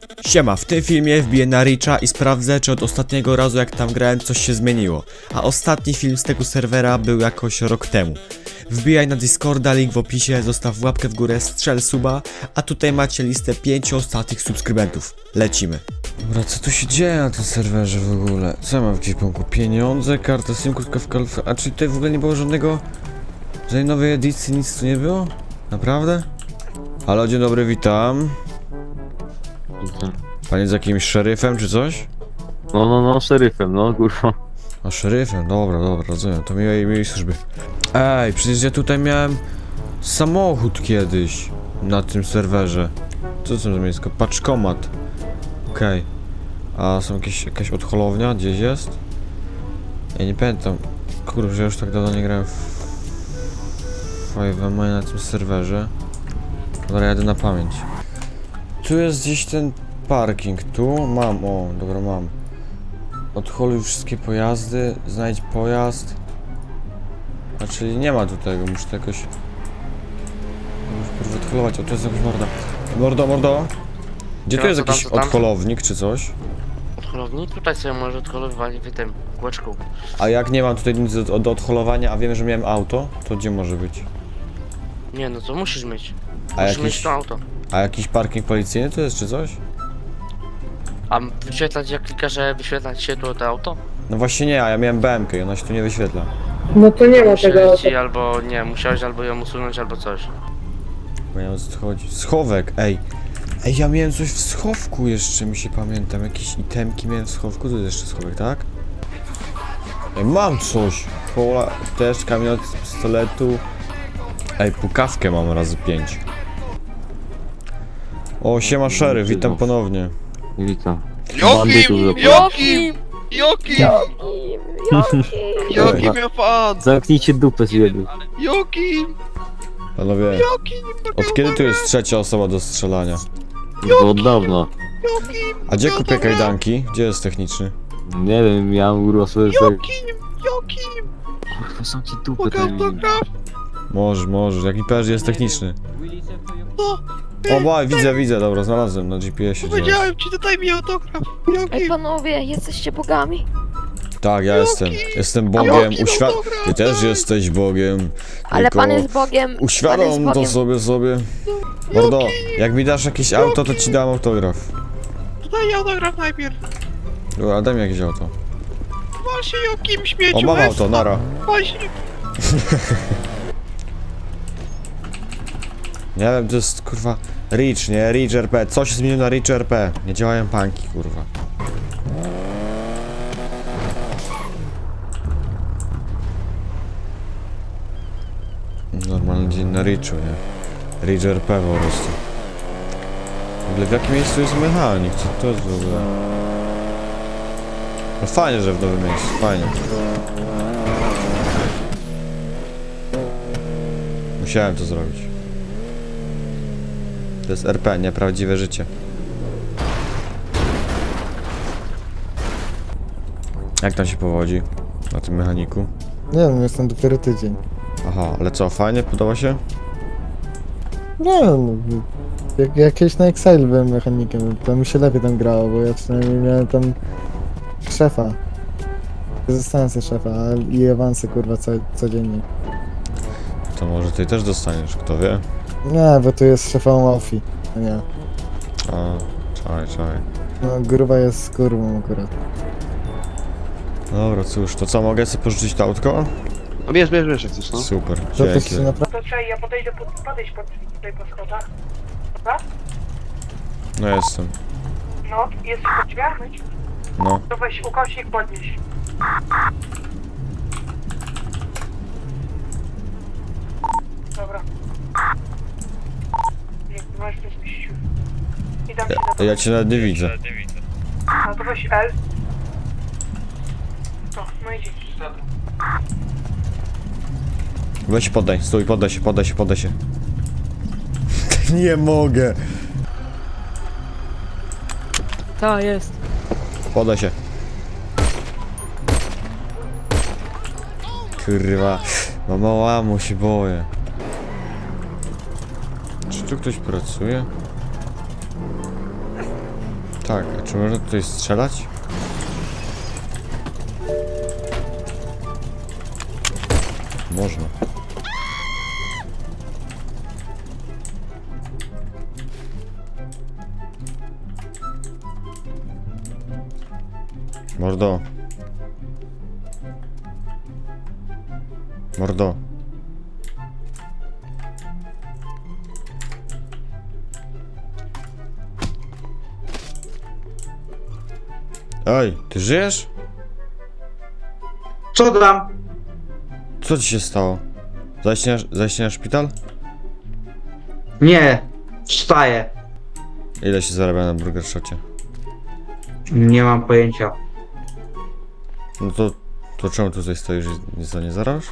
Siema, w tym filmie wbiję na Richa i sprawdzę, czy od ostatniego razu jak tam grałem coś się zmieniło. A ostatni film z tego serwera był jakoś rok temu. Wbijaj na Discorda, link w opisie, zostaw łapkę w górę, strzel suba, a tutaj macie listę 5 ostatnich subskrybentów. Lecimy. Dobra, co tu się dzieje na tym serwerze w ogóle? Co ja mam w ekwipunku? Pieniądze, karta SIM, krótka w kalfę. A czy tutaj w ogóle nie było żadnej nowej edycji, nic tu nie było? Naprawdę? Halo, dzień dobry, witam. Pan jest jakimś szeryfem czy coś? No, szeryfem, no kurwa. A szeryfem, dobra, rozumiem, to miłej służby. Ej, przecież ja tutaj miałem samochód kiedyś na tym serwerze. Co to za miejsce? Paczkomat. Okej. A są jakaś odholownia gdzieś jest? Ja nie pamiętam. Kurczę, że już tak dawno nie grałem w 5M na tym serwerze. Dobra, jadę na pamięć. Tu jest gdzieś ten parking, tu mam, o, dobra, mam. Odholuj wszystkie pojazdy, znajdź pojazd. A czyli nie ma tu tego, muszę to jakoś... Muszę odholować, o, tu jest jakaś morda. Mordo. Gdzie tu jest jakiś odholownik czy coś? Odholownik? Tutaj sobie może odholowywać w tym kółeczku. A jak nie mam tutaj nic do odholowania, a wiem, że miałem auto, to gdzie może być? Nie, no to musisz mieć. A Musisz mieć to auto. A jakiś parking policyjny to jest czy coś? A wyświetlać, jak klikasz, że wyświetlać się tu to auto? No właśnie nie, a ja miałem BM-kę i ona się tu nie wyświetla. No to nie ma tego auta. Ci albo nie, musiałeś albo ją usunąć, albo coś. Bo ja o co chodzi? Schowek, ej! Ej, ja miałem coś w schowku jeszcze, mi się pamiętam. Jakieś itemki miałem w schowku, tu jest jeszcze schowek, tak? Ej, mam coś! Pola, też kamień z pistoletu. Ej, pukawkę mam razy 5. O, siema szeryf, witam ponownie. Witam. Jokim miał pan! Zamknijcie dupę z jednym. Jokim! Panowie, od kiedy tu jest trzecia osoba do strzelania? Bo od dawna. A gdzie kupię kajdanki? Gdzie jest techniczny? Nie wiem, ja urosłem Jokim! Kurwa, zamknij dupę Mogę ten. autograf? Może, jaki też jest techniczny? No, O, baj, widzę, dobra, znalazłem na GPS-ie. powiedziałem ci, dodaj mi autograf! Ej Jokim! panowie, jesteście bogami? Tak, ja jestem Bogiem, Ty też jesteś Bogiem. Ale tylko pan jest Bogiem. Uświadom to sobie. Mordo, jak mi dasz jakieś auto, to ci dam autograf. Dodaj autograf najpierw! Dobra, daj mi jakieś auto. Wal się Jokim, śmieciu! O, mam auto, nara. Wal się! Nie wiem, to jest kurwa Rich, nie? Rich RP. Co się zmieniło na Rich RP? Nie działają panki, kurwa. Normalny dzień na Richu, nie? Rich RP po prostu. W ogóle w jakim miejscu jest mechanik? Co to jest w ogóle? No fajnie, że w nowym miejscu, fajnie. Musiałem to zrobić. To jest RP, nie prawdziwe życie. Jak tam się powodzi na tym mechaniku? Nie wiem, jestem dopiero tydzień. Aha, ale co, fajnie? Podoba się? Nie wiem, jakieś na Excel byłem mechanikiem, to mi się lepiej tam grało, bo ja przynajmniej miałem tam szefa. Zostałem sobie szefa i awansy kurwa codziennie. To może ty też dostaniesz, kto wie? Nie, bo tu jest szefą Ofi, a nie. A, czaj. No gruba jest z kurwą akurat. Dobra, cóż, to co, mogę sobie pożyczyć to autko? No bierz jak chcesz, no. Super, To też dzięki. się naprawdę... To czekaj, ja podejść pod tutaj po schodach. Dobra? No jestem. No, jest pod drzwiach? No. To weź ukośnik podnieś. Dobra. Nie, możesz to zmieścić. I dam ci na to. Ja cię nawet nie widzę. No to weź L. No i dzięki. Weź poddaj, stój, poddaj się. Nie mogę. To jest. Poddaj się. Kurwa. Mama łamu się boję. Czy tu ktoś pracuje? tak, a czy można tutaj strzelać? Można. Mordo. Mordo. Ej, ty żyjesz? Co tam? Co ci się stało? Zajście na szpital? Nie, wstaję. Ile się zarabia na Burger Shocie? Nie mam pojęcia. No to czemu tutaj stoisz i nic nie zarabiasz?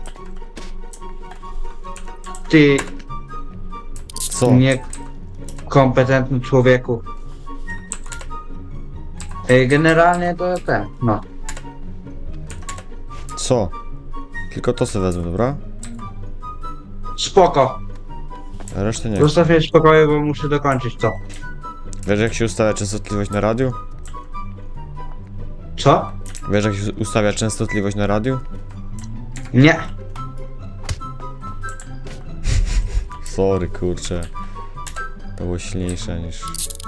Ty Co? niekompetentny człowieku. Generalnie to ten, no. Co? Tylko to sobie wezmę, dobra? Spoko. A resztę nie. Zostaw mnie w spokoju, bo muszę dokończyć to. Wiesz jak się ustawia częstotliwość na radiu? Co? Wiesz jak się ustawia częstotliwość na radiu? Nie. Sorry, kurczę. To było silniejsze niż...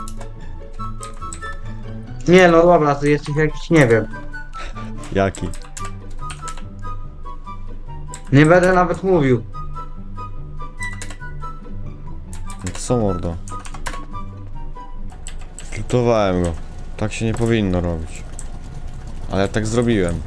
Nie, no dobra, ty jesteś jakiś, nie wiem. Jaki? Nie będę nawet mówił. No co mordo? Zlutowałem go. Tak się nie powinno robić. Ale ja tak zrobiłem.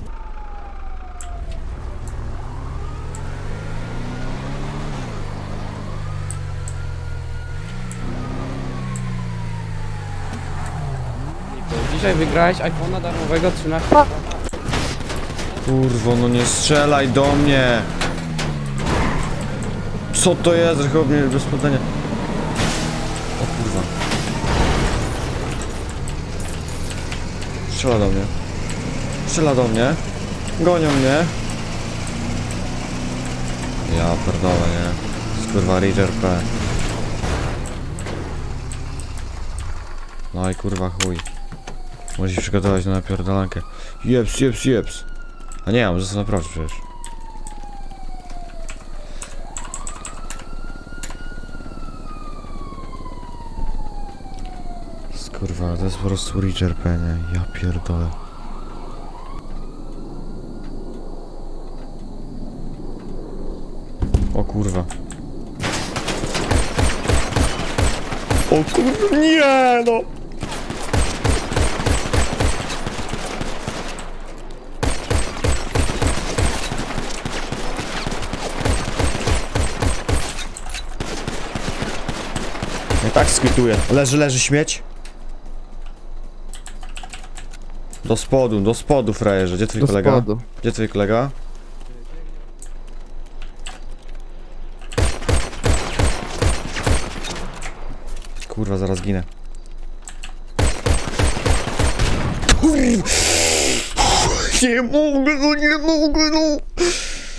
Dzisiaj wygrałeś iPhone'a darmowego 13. Kurwo, no nie strzelaj do mnie! Co to jest? Chyba mnie bez podania. O kurwa. Strzela do mnie. Strzela do mnie. Gonią mnie. Ja pierdolę, nie? Skurwa Rager P. No i kurwa chuj. Muszę się przygotować na napierdalankę. Jeps, jeps, jeps. A nie, mam został naprawdę przecież. Skurwa, to jest po prostu Rager P, nie? Ja pierdolę. O kurwa. O kurwa, nie no! Ja tak skwituję. Leży śmieć. Do spodu frajerze. Gdzie twój kolega? spodu. Gdzie twój kolega? Kurwa, zaraz ginę. Nie mogę, no.